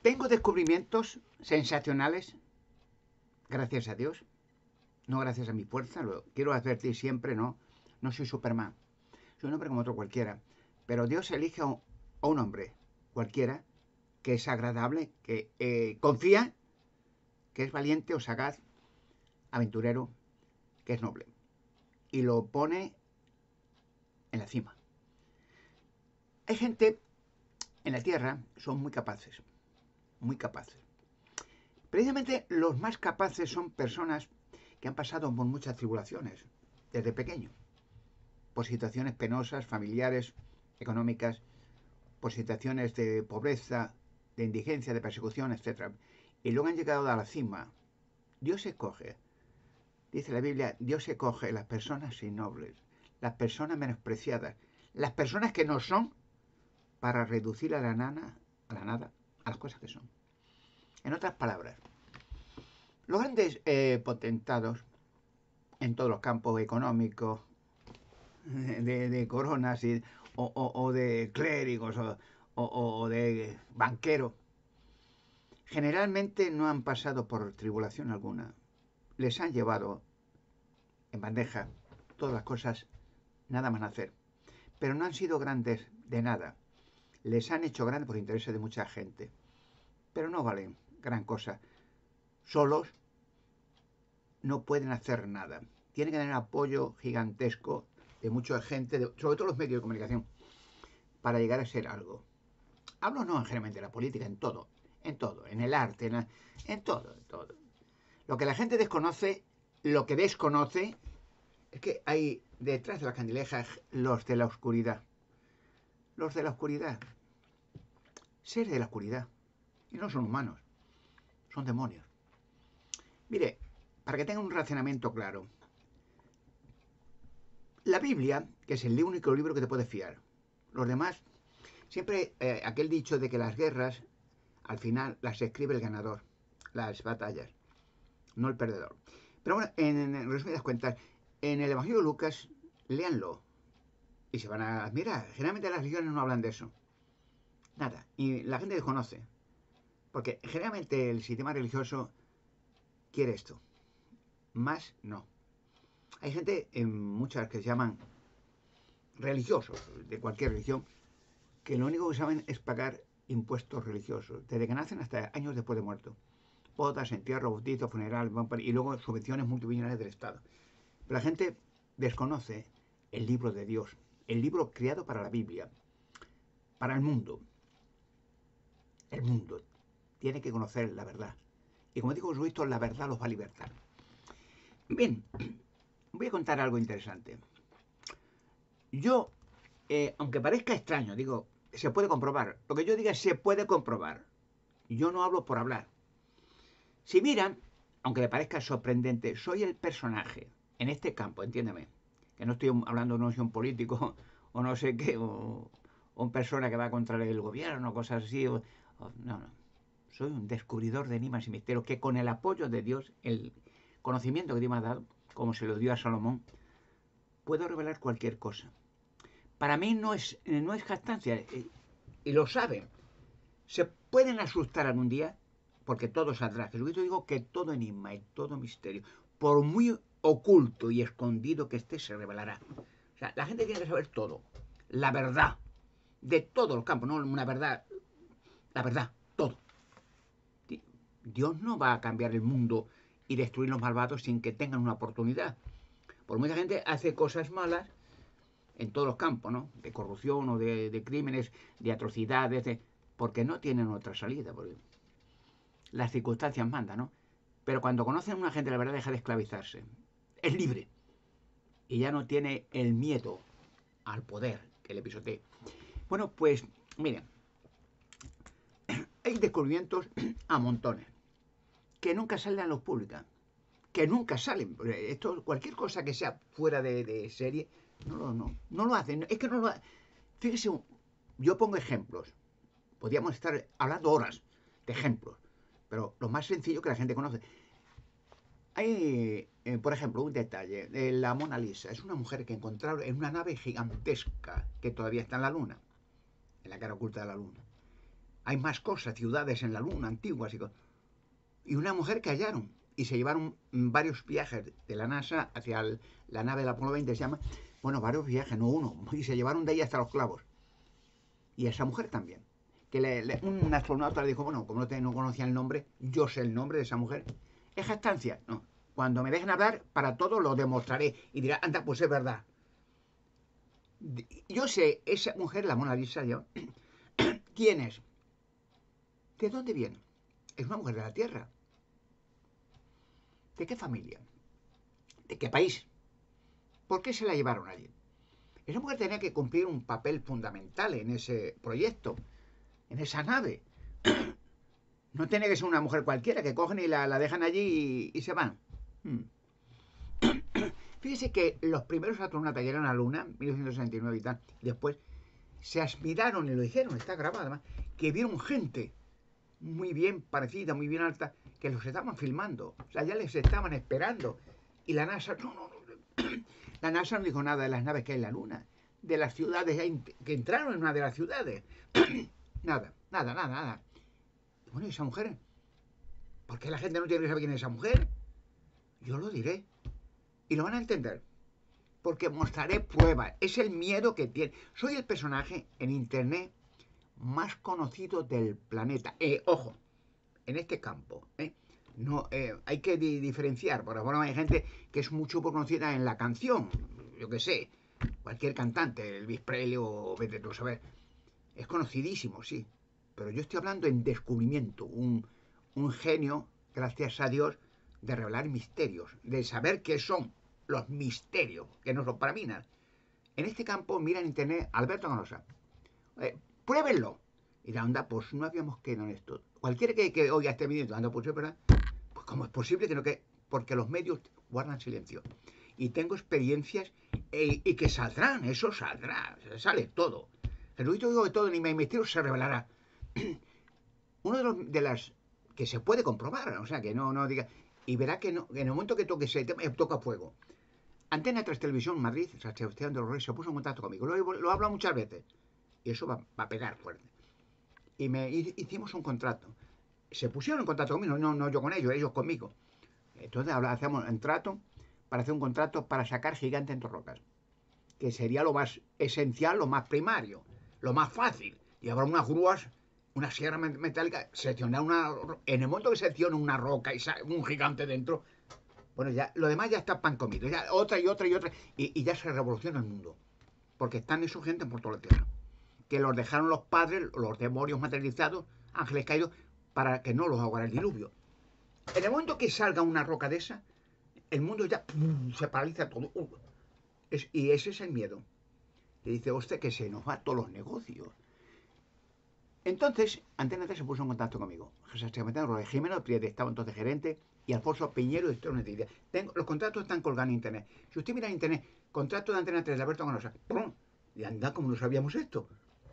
Tengo descubrimientos sensacionales, gracias a Dios, no gracias a mi fuerza, lo quiero advertir siempre, no soy Superman, soy un hombre como otro cualquiera, pero Dios elige a un hombre cualquiera que es agradable, que confía, que es valiente o sagaz, aventurero, que es noble, y lo pone en la cima. Hay gente en la tierra, son muy capaces, muy capaces. Precisamente los más capaces son personas que han pasado por muchas tribulaciones desde pequeño, por situaciones penosas, familiares, económicas, por situaciones de pobreza, de indigencia, de persecución, etc. Y luego han llegado a la cima. Dios escoge, dice la Biblia, Dios escoge las personas innobles, las personas menospreciadas, las personas que no son, para reducir a la nada, a las cosas que son. En otras palabras, los grandes potentados en todos los campos económicos, de coronas o de clérigos o de banqueros, generalmente no han pasado por tribulación alguna. Les han llevado en bandeja todas las cosas nada más nacer. Pero no han sido grandes de nada. Les han hecho grandes por intereses de mucha gente. Pero no valen gran cosa. Solos no pueden hacer nada. Tienen que tener apoyo gigantesco de mucha gente, sobre todo los medios de comunicación, para llegar a ser algo. Hablo no generalmente de la política, en todo, en el arte, en todo. Lo que la gente desconoce, lo que desconoce, es que hay detrás de las candilejas los de la oscuridad. Los de la oscuridad. Seres de la oscuridad. Y no son humanos, son demonios. Mire, para que tengan un racionamiento claro, la Biblia, que es el único libro que te puedes fiar. Los demás, siempre aquel dicho de que las guerras, al final, las escribe el ganador, las batallas, no el perdedor. Pero bueno, en resumidas cuentas, en el Evangelio de Lucas, léanlo y se van a admirar. Generalmente las religiones no hablan de eso. Nada. Y la gente desconoce. Porque generalmente el sistema religioso quiere esto. Más no. Hay gente, muchas que se llaman religiosos, de cualquier religión, que lo único que saben es pagar impuestos religiosos, desde que nacen hasta años después de muerto. Bodas, entierro, bautizo, funeral, y luego subvenciones multimillonarias del Estado. Pero la gente desconoce el libro de Dios, el libro creado para la Biblia, para el mundo. El mundo tiene que conocer la verdad. Y como digo Jesucristo, la verdad los va a libertar. Bien, voy a contar algo interesante. Yo, aunque parezca extraño, digo, se puede comprobar. Lo que yo diga se puede comprobar. Yo no hablo por hablar. Si miran, aunque me parezca sorprendente, soy el personaje en este campo, entiéndeme. Que no estoy hablando de un político o no sé qué, o una persona que va contra el gobierno, cosas así. No. Soy un descubridor de enigmas y misterios que con el apoyo de Dios, el conocimiento que Dios me ha dado, como se lo dio a Salomón, puedo revelar cualquier cosa. Para mí no es jactancia, y lo saben. Se pueden asustar algún día, porque todo saldrá. Jesucristo dijo que todo enigma y todo misterio, por muy oculto y escondido que esté, se revelará. O sea, la gente tiene que saber todo. La verdad. De todos los campos, no una verdad. La verdad, todo. Dios no va a cambiar el mundo y destruir los malvados sin que tengan una oportunidad. Por mucha gente hace cosas malas en todos los campos, ¿no? De corrupción o de crímenes, de atrocidades, porque no tienen otra salida. Porque las circunstancias mandan, ¿no? Pero cuando conocen a una gente, la verdad deja de esclavizarse. Es libre. Y ya no tiene el miedo al poder que le pisotee. Bueno, pues, miren, hay descubrimientos a montones que nunca salen a luz pública. Que nunca salen. Esto, cualquier cosa que sea fuera de serie, no lo hacen. Es que no lo hacen. Fíjese, yo pongo ejemplos. Podríamos estar hablando horas de ejemplos. Pero lo más sencillo que la gente conoce. Hay, por ejemplo, un detalle. La Mona Lisa es una mujer que encontraron en una nave gigantesca que todavía está en la Luna. En la cara oculta de la Luna. hay más cosas, ciudades en la Luna antiguas y una mujer que hallaron. Y se llevaron varios viajes de la NASA hacia la nave del Apolo 20, se llama. Bueno, varios viajes, no uno. Y se llevaron de ahí hasta los clavos. Y a esa mujer también. Que un astronauta le dijo, bueno, como no conocía el nombre, yo sé el nombre de esa mujer. ¿Es estancia? No. Cuando me dejen hablar, para todo lo demostraré. Y dirá, anda, pues es verdad. Yo sé, esa mujer, la Mona Lisa, yo, ¿quién es? ¿De dónde viene? Es una mujer de la Tierra. ¿De qué familia? ¿De qué país? ¿Por qué se la llevaron allí? Esa mujer tenía que cumplir un papel fundamental en ese proyecto, en esa nave. No tiene que ser una mujer cualquiera que cogen y la dejan allí y se van. Fíjese que los primeros astronautas que llegaron a la Luna, en 1969 y tal, y después se admiraron y lo dijeron, está grabado además, que vieron gente muy bien parecida, muy bien alta, que los estaban filmando. O sea, ya les estaban esperando. Y la NASA, no. La NASA no dijo nada de las naves que hay en la Luna, de las ciudades que entraron en una de las ciudades. Nada. Y bueno, ¿y esa mujer? ¿Por qué la gente no tiene que saber quién es esa mujer? Yo lo diré. Y lo van a entender. Porque mostraré pruebas. Es el miedo que tiene. Soy el personaje en Internet más conocido del planeta. Ojo, en este campo. No, hay que diferenciar. Por ejemplo, hay gente que es mucho conocida en la canción. Yo qué sé. Cualquier cantante, Elvis Presley o vete tú a saber. Es conocidísimo, sí. Pero yo estoy hablando en descubrimiento. Un genio, gracias a Dios, de revelar misterios. De saber qué son los misterios, que nos lo para mí nada. En este campo, mira en internet Alberto Ganosa. Pruébenlo. Y la onda, pues no habíamos quedado en esto. Cualquiera que oiga este vídeo, anda, pues es verdad. Pues ¿cómo es posible que no que? Porque los medios guardan silencio. Y tengo experiencias y que saldrán, eso saldrá, sale todo. Jesucristo dijo que todo en mi misterio se revelará. Uno de las que se puede comprobar, o sea, que no diga. Y verá que no, en el momento que toque ese tema, toca fuego. Antena 3 Televisión Madrid, San Sebastián de los Reyes, se puso en contacto conmigo. Lo he hablado muchas veces. Y eso va a pegar fuerte. Y hicimos un contrato. Se pusieron en contacto conmigo, no yo con ellos conmigo. Entonces hacemos un trato para hacer un contrato para sacar gigantes en rocas. Que sería lo más esencial, lo más primario, lo más fácil. Y habrá unas grúas, una sierra metálica, seccionar en el momento que secciona una roca y sale un gigante dentro, bueno, ya lo demás ya está pan comido. Ya otra. Y ya se revoluciona el mundo. Porque están esos gente por toda la tierra. Que los dejaron los padres, los demonios materializados, ángeles caídos, para que no los ahogara el diluvio. En el momento que salga una roca de esa, el mundo ya se paraliza todo. Y ese es el miedo. Y dice, hostia, que se nos va todos los negocios. Entonces, Antena 3 se puso en contacto conmigo. Jimeno Priete estaba entonces gerente y Alfonso Piñero de Historia Noticias. Los contratos están colgados en Internet. Si usted mira en Internet, contrato de Antena 3 de Alberto Ganosa, ¡pum! Y anda, como no sabíamos esto.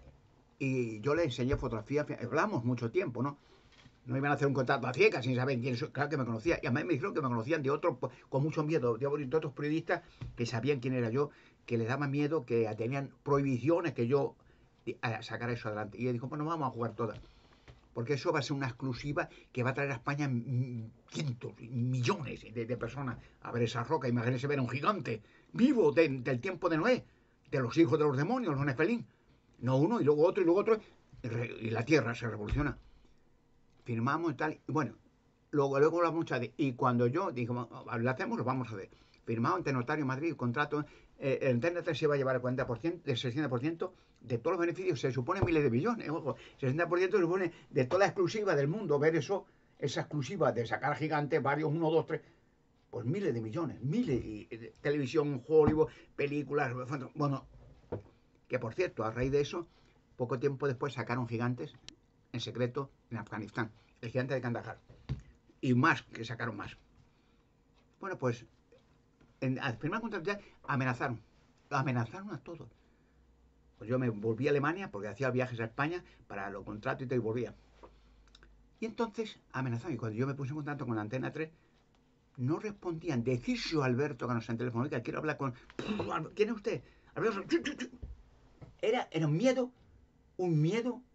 Y yo le enseñé fotografías, hablamos mucho tiempo, ¿no? No iban a hacer un contrato a ciegas sin saber quién soy. Claro que me conocía. Y además me dijeron que me conocían de otros, con mucho miedo, de otros periodistas que sabían quién era yo, que les daba miedo, que tenían prohibiciones que yo sacara eso adelante. Y él dijo, bueno, vamos a jugar todas. Porque eso va a ser una exclusiva que va a traer a España cientos, millones de personas a ver esa roca. Imagínense ver a un gigante vivo del tiempo de Noé, de los hijos de los demonios, los Nefelín. No uno, y luego otro, y luego otro. Y la Tierra se revoluciona. Firmamos y tal. Y bueno, luego hablamos mucho de. Y cuando yo dije, lo hacemos, lo vamos a hacer. Firmado ante notario en Madrid, el contrato. El Internet se va a llevar el 40%, el 60% de todos los beneficios. Se supone miles de billones. Ojo, 60% se supone de toda la exclusiva del mundo. Ver eso, esa exclusiva de sacar gigantes, varios, 1, 2, 3. Pues miles de millones. Miles. Y televisión, Hollywood, películas. Bueno, que por cierto, a raíz de eso, poco tiempo después sacaron gigantes en secreto en Afganistán, el gigante de Kandahar, y más, que sacaron más. Bueno, pues al firmar contrato ya amenazaron a todos. Pues yo me volví a Alemania porque hacía viajes a España para los contratos y todo, y volvía. Y entonces amenazaron, y cuando yo me puse en contacto con Antena 3, no respondían. Decíselo a Alberto Ganosa en teléfono, oiga, quiero hablar con... ¿Quién es usted? Alberto, era un miedo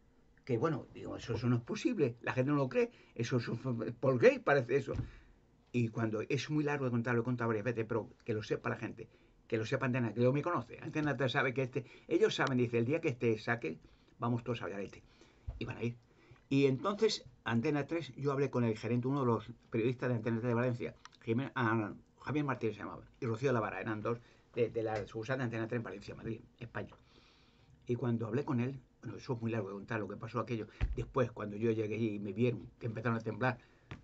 que bueno, digo, eso no es posible, la gente no lo cree, eso es por gay parece eso. Y cuando es muy largo de contar, lo he contado varias veces, pero que lo sepa la gente, que lo sepa Antena, que yo me conoce. Antena 3 sabe que ellos saben, dice, el día que este saque, vamos todos a Garete. Y van a ir. Y entonces, Antena 3, yo hablé con el gerente, uno de los periodistas de Antena 3 de Valencia, Javier Martínez se llamaba, y Rocío Lavara, eran dos de la sucursal de Antena 3 en Valencia, Madrid, España. Y cuando hablé con él, bueno, eso es muy largo de contar lo que pasó aquello. Después, cuando yo llegué y me vieron que empezaron a temblar,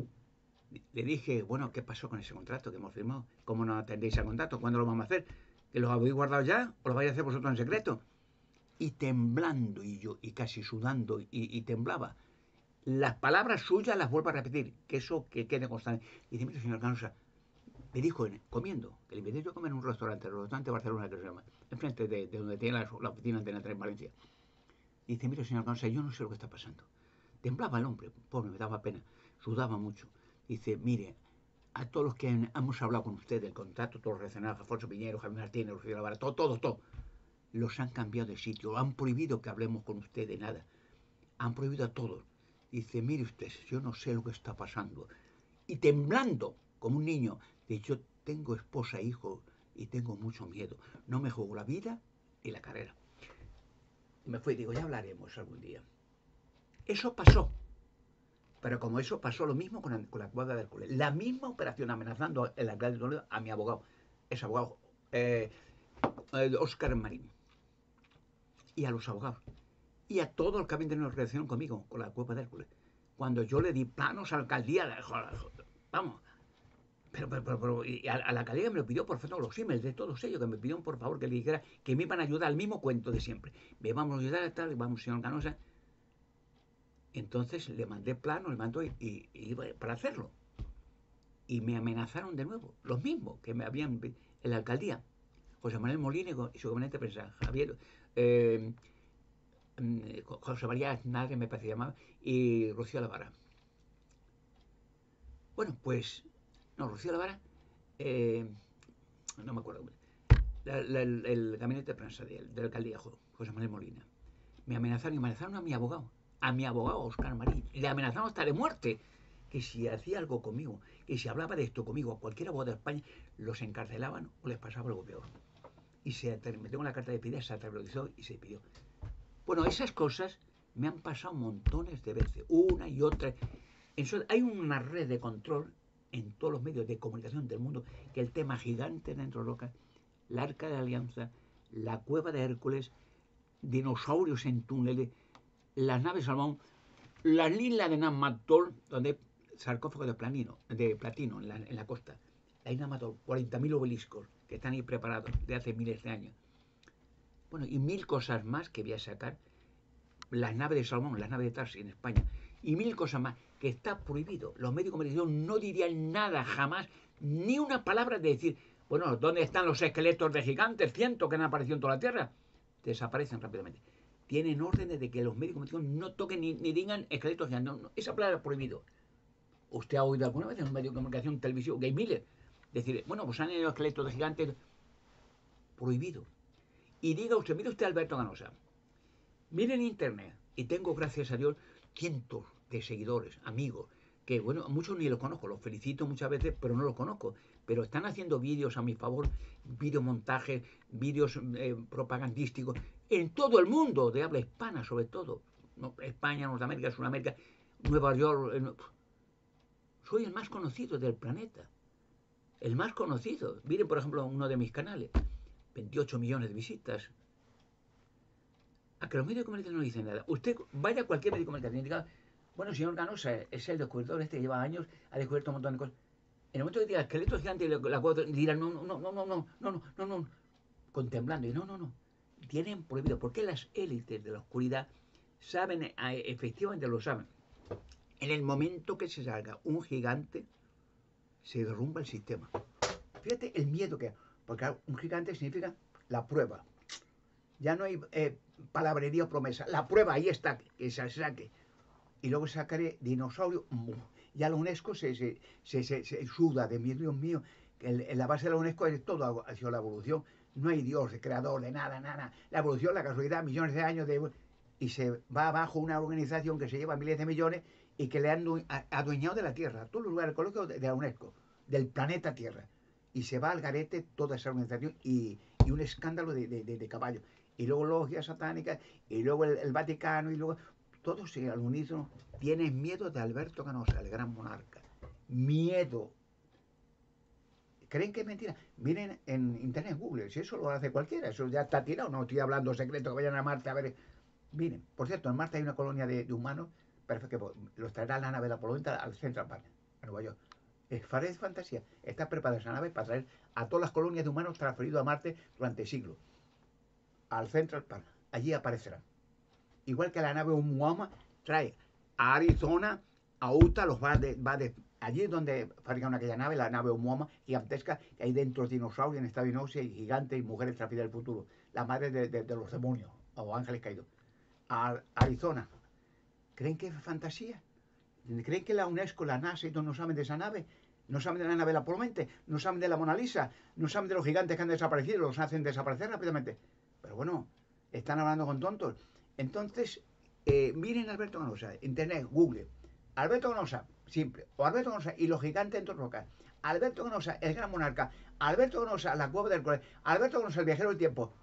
le dije, bueno, ¿qué pasó con ese contrato que hemos firmado? ¿Cómo no atendéis al contrato? ¿Cuándo lo vamos a hacer? ¿Que los habéis guardado ya o lo vais a hacer vosotros en secreto? Y temblando, y yo, y casi sudando, y temblaba. Las palabras suyas las vuelvo a repetir, que eso que quede constante. Y dice, mire, señor Canosa, me dijo comiendo, que le invité yo a comer en un restaurante, el restaurante Barcelona, que se llama, enfrente de donde tiene la oficina de Antena 3 en Valencia. Dice, mire, señor Canosa, yo no sé lo que está pasando. Temblaba el hombre, pobre, me daba pena, sudaba mucho. Dice, mire, a todos los que hemos hablado con usted del contrato, todos los relacionados, Alfonso Piñero, Javier Martínez, Rocío Lavara, todo, los han cambiado de sitio, han prohibido que hablemos con usted de nada, han prohibido a todos. Dice, mire usted, yo no sé lo que está pasando. Y temblando, como un niño, dice, yo tengo esposa e hijo y tengo mucho miedo. No me juego la vida y la carrera. Y me fui, digo, ya hablaremos algún día. Eso pasó. Pero como eso pasó lo mismo con la cuadra del Hércules. La misma operación amenazando el alcalde de Toledo a mi abogado. Ese abogado, Óscar Marín. Y a los abogados. Y a todo el que habían tenido relación conmigo, con la cueva de Hércules. Cuando yo le di planos a la alcaldía, vamos. Pero y a la alcaldía me lo pidió por favor, los emails de todos ellos, que me pidieron por favor que le dijera que me iban a ayudar al mismo cuento de siempre. Me vamos a ayudar a tal, vamos, señor Canosa. Entonces le mandé plano, le mandó y para hacerlo. Y me amenazaron de nuevo, los mismos que me habían en la alcaldía. José Manuel Molínigo y su gabinete de prensa, Javier, José María Aznar, me parece llamaba, y Rocío Lavara. Bueno, pues, no, Rocío Lavara, no me acuerdo, el gabinete de prensa de la alcaldía, José Manuel Molina. Me amenazaron y amenazaron a mi abogado Óscar Marín. Le amenazaron hasta de muerte. Que si hacía algo conmigo, que si hablaba de esto conmigo a cualquier abogado de España, los encarcelaban o les pasaba algo peor. Y me tengo la carta de pedido, se aterrorizó y se pidió. Bueno, esas cosas me han pasado montones de veces, una y otra. Hay una red de control en todos los medios de comunicación del mundo que el tema gigante dentro de Roca, la Arca de la Alianza, la Cueva de Hércules, dinosaurios en túneles, las naves Salmón, la isla de Namatol, donde hay sarcófagos de platino en la costa. La isla Namatol, 40.000 obeliscos que están ahí preparados de hace miles de años. Bueno, y 1000 cosas más que voy a sacar. Las naves de Salmón, las naves de Tarsi en España. Y 1000 cosas más que está prohibido. Los medios de comunicación no dirían nada jamás, ni una palabra de decir, bueno, ¿dónde están los esqueletos de gigantes? Cientos que han aparecido en toda la Tierra. Desaparecen rápidamente. Tienen órdenes de que los medios de comunicación no toquen ni digan esqueletos gigantes. No, esa palabra es prohibido. ¿Usted ha oído alguna vez en un medio de comunicación, televisión, Gay Miller, decir, bueno, pues han ido esqueletos de gigantes? Prohibido. Y diga usted, mire usted Alberto Canosa, mire en internet, y tengo, gracias a Dios, cientos de seguidores, amigos, que bueno, muchos ni los conozco, los felicito muchas veces, pero no los conozco. Pero están haciendo vídeos a mi favor, videomontajes, vídeos propagandísticos, en todo el mundo, de habla hispana sobre todo. No, España, Norteamérica, Sudamérica, Nueva York. Soy el más conocido del planeta. El más conocido. Miren, por ejemplo, uno de mis canales. 28 millones de visitas. A que los medios de comunicación no dicen nada. Usted vaya a cualquier medio de comunicación y diga, bueno, señor Canosa, es el descubridor que lleva años, ha descubierto un montón de cosas. En el momento que diga esqueletos gigantes, dirán, no, contemplando. Y no. Tienen prohibido, porque las élites de la oscuridad saben, efectivamente lo saben. En el momento que se salga un gigante, se derrumba el sistema. Fíjate el miedo que hay, porque un gigante significa la prueba. Ya no hay palabrería o promesa. La prueba ahí está, que se saque. Y luego sacaré dinosaurio. Ya la UNESCO se suda de mí, Dios mío. En la base de la UNESCO es todo hacia la evolución. No hay Dios, de creador, de nada. La evolución, la casualidad, millones de años de... y se va abajo una organización que se lleva miles de millones y que le han adueñado de la Tierra, todos los lugares ecológicos de la UNESCO, del planeta Tierra. Y se va al garete toda esa organización y un escándalo de caballos. Y luego logias satánicas, y luego el Vaticano, y luego todos al unísono tienen miedo de Alberto Canosa, el gran monarca. Miedo. ¿Creen que es mentira? Miren en internet, Google, si eso lo hace cualquiera, eso ya está tirado, no estoy hablando secreto que vayan a Marte a ver. Miren, por cierto, en Marte hay una colonia de humanos, perfecto, que los traerá la nave de Apolo 20 al Central Park, a Nueva York. Es fantasía. Está preparada esa nave para traer a todas las colonias de humanos transferidos a Marte durante siglos. Al Central Park. Allí aparecerán. Igual que la nave Oumuamua trae a Arizona, a Utah, allí es donde fabricaron aquella nave, la nave Oumuamua gigantesca, que hay dentro dinosaurios en estado de gigantes y mujeres transferidas del futuro. La madre de los demonios o ángeles caídos. A Arizona. ¿Creen que es fantasía? ¿Creen que la UNESCO, la NASA y todos no saben de esa nave? No saben de la nave de la Polomente, no saben de la Mona Lisa, no saben de los gigantes que han desaparecido, los hacen desaparecer rápidamente. Pero bueno, están hablando con tontos. Entonces, miren a Alberto Canosa, internet, Google. Alberto Canosa, simple. O Alberto Canosa y los gigantes en rocas. Alberto Canosa, el gran monarca. Alberto Canosa, la cueva del colegio. Alberto Canosa, el viajero del tiempo.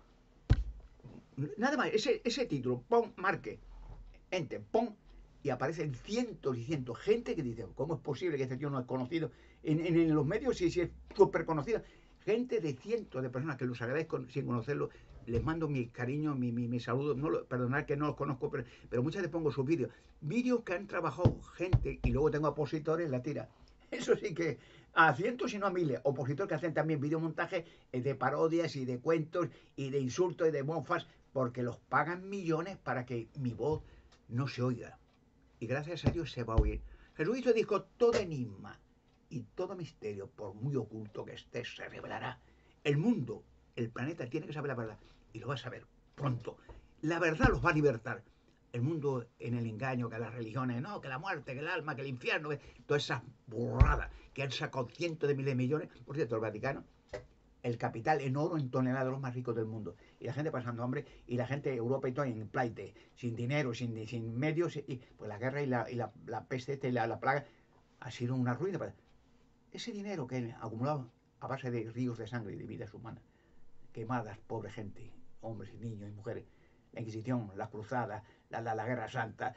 Nada más, ese título, pon, marque, enter, pon, y aparecen cientos y cientos. Gente que dice, ¿cómo es posible que este tío no es conocido? En los medios sí es súper conocido. Gente de cientos de personas que los agradezco sin conocerlo. Les mando mi cariño, mi saludo. No perdonad que no los conozco, pero muchas veces pongo sus vídeos. Vídeos que han trabajado gente y luego tengo opositores en la tira. Eso sí que a cientos y no a miles. Opositores que hacen también videomontajes de parodias y de cuentos y de insultos y de mofas porque los pagan millones para que mi voz no se oiga. Y gracias a Dios se va a oír. Jesucristo dijo, todo enigma y todo misterio, por muy oculto que esté, se revelará. El mundo, el planeta, tiene que saber la verdad. Y lo va a saber pronto. La verdad los va a libertar. El mundo en el engaño, que las religiones, no, que la muerte, que el alma, que el infierno, que todas esas burradas que han sacado cientos de miles de millones. Por cierto, el Vaticano, el capital en oro en toneladas de los más ricos del mundo. Y la gente pasando hambre, y la gente, Europa y todo, en pleite, sin dinero, sin medios, y pues la guerra y la peste y la plaga ha sido una ruina. Ese dinero que han acumulado a base de ríos de sangre y de vidas humanas, quemadas, pobre gente, hombres y niños y mujeres, la Inquisición, las cruzadas, la Guerra Santa,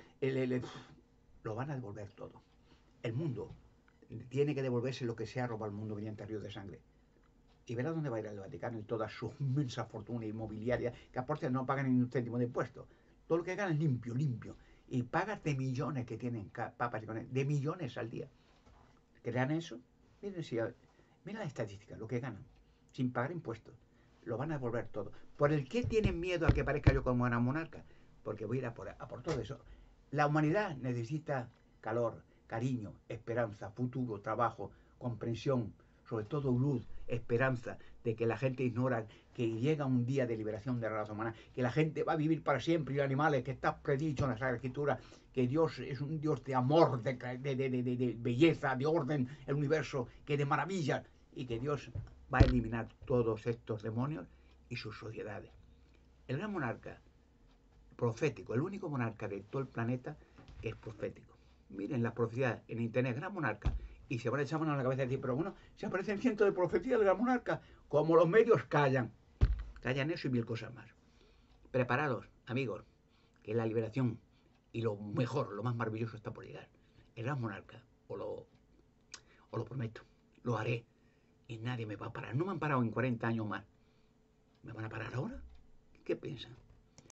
lo van a devolver todo. El mundo tiene que devolverse lo que se ha robado al mundo mediante ríos de sangre. Y verá dónde va a ir el Vaticano y toda su inmensa fortuna inmobiliaria, que aparte no pagan ni un céntimo de impuestos. Todo lo que ganan limpio, limpio. Y pagas de millones que tienen papas y conejas, de millones al día. ¿Crean eso? Miren, miren la estadística, lo que ganan, sin pagar impuestos. Lo van a devolver todo. ¿Por el qué tienen miedo a que parezca yo como una monarca? Porque voy a ir a por todo eso. La humanidad necesita calor, cariño, esperanza, futuro, trabajo, comprensión, sobre todo luz, esperanza de que la gente ignora que llega un día de liberación de la raza humana, que la gente va a vivir para siempre y los animales, que está predicho en la Sagrada Escritura, que Dios es un Dios de amor, de belleza, de orden, el universo, que de maravilla, y que Dios va a eliminar todos estos demonios y sus sociedades. El gran monarca profético, el único monarca de todo el planeta que es profético. Miren las profecías en internet, gran monarca, y se van a echar mano a la cabeza y decir, pero bueno, se aparecen cientos de profecías del gran monarca, como los medios callan. Callan eso y mil cosas más. Preparados, amigos, que la liberación y lo mejor, lo más maravilloso está por llegar. El gran monarca, os lo prometo, lo haré y nadie me va a parar. No me han parado en 40 años más. ¿Me van a parar ahora? ¿Qué piensan?